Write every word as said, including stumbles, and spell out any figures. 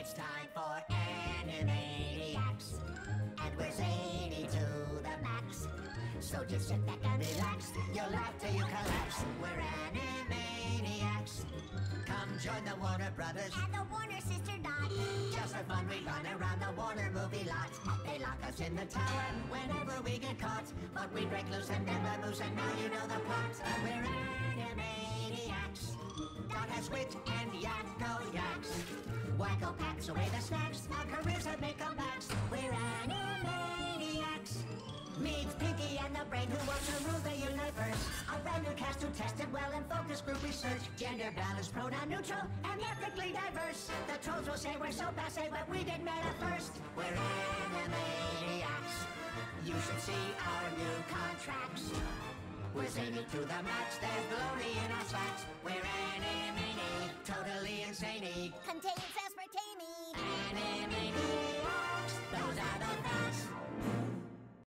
It's time for Animaniacs, and we're zany to the max. So just sit back and relax, you'll laugh till you collapse. We're Animaniacs. Come join the Warner Brothers and the Warner Sister Dot. Just for fun we run around the Warner movie lot. They lock us in the tower whenever we get caught, but we break loose and never moose, and now you know the plot. We're Animaniacs. Dot has wit and Yakko yaks. Wacko packs away the snacks. Our careers have made comebacks. We're Animaniacs. Meet Pinky and the Brain, who wants to rule the universe. A brand new cast who tested well in focus group research. Gender balanced, pronoun neutral, and ethnically diverse. The trolls will say we're so passe, but we did meta first. We're Animaniacs. You should see our new contracts. We're zany to the max. There's baloney in our slacks. We're Animani, totally insane. Contains aspartame.